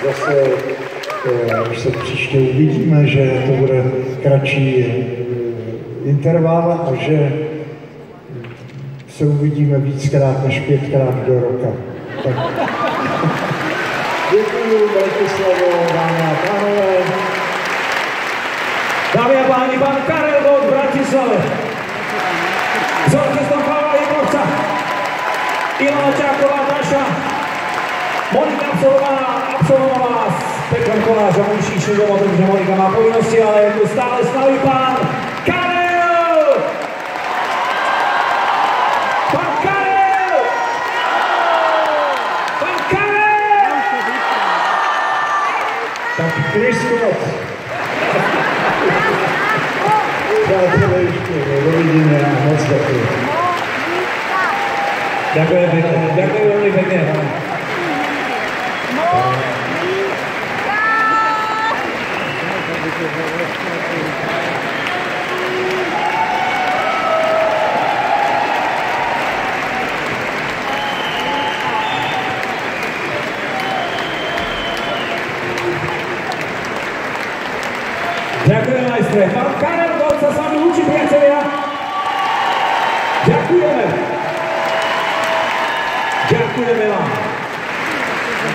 zase, až se příště uvidíme, že to bude kratší interval a že se uvidíme víckrát než 5krát do roka. Tak. Děkuji, Bratislavo, dámy a pánové. Dámy a páni, pán Karel Gott v Bratislave. S orchestrom Pavla Jibovca, Ilona Čáková, Daša, Monika absolvovala s Petrem Kolářom Ušíčným domov, takže Monika má povinnosti, ale je tu stále s nami pán Karel! Pán Karel! Pán Karel! Tak Kristof. Přátelé, ještě dovidíme a moc děkuji. Ďakujem pekne, ďakujem veľmi pekne. Ďakujem, majstre. Pán Karel Gott sa s vami lúči, priatelia. Ďakujeme. Ďakujeme vám.